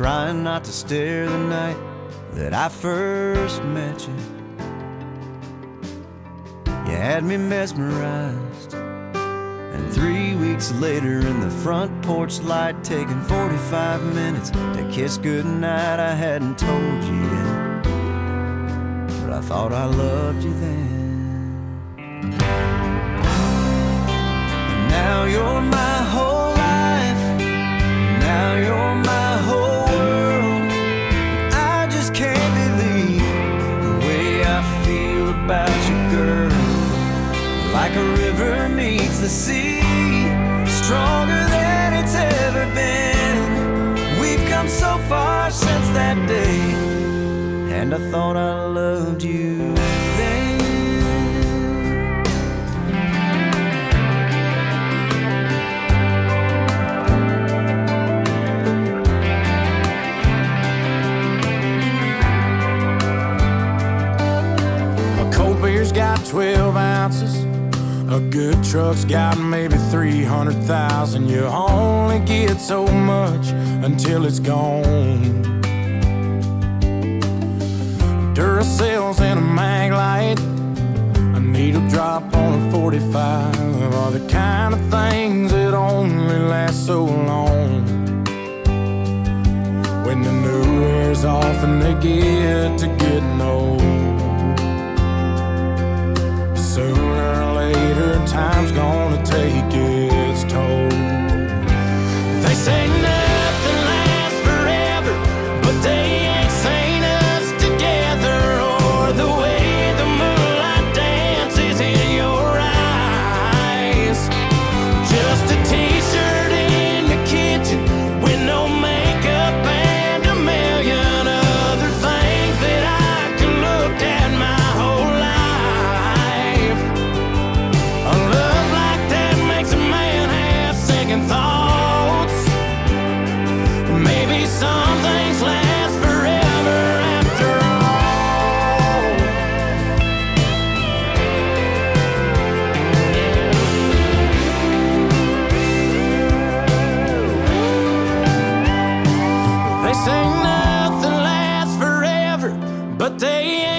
trying not to stare the night that I first met you. You had me mesmerized, and 3 weeks later in the front porch light, taking 45 minutes to kiss goodnight, I hadn't told you yet, but I thought I loved you then. And now you're my whole life, now you're my whole world. I just can't believe the way I feel about you, girl. Like a river meets the sea, stronger than it's ever been. We've come so far since that day, and I thought I loved you then. A cold beer's got 12 ounces. A good truck's got maybe 300,000. You only get so much until it's gone. Duracells and a mag light, a needle drop on a 45 are the kind of things that only last so long. When the new wears off and they get to getting old, sooner or later time's gonna take its toll. They say nothing lasts forever, but they ain't seen us together, or the way the moonlight dances in your eyes. Just a t-shirt in the kitchen with no makeup and a million other things that I could look at my whole life. A love like that makes a man have second thoughts. Maybe some things last forever after all. They say nothing lasts forever, but they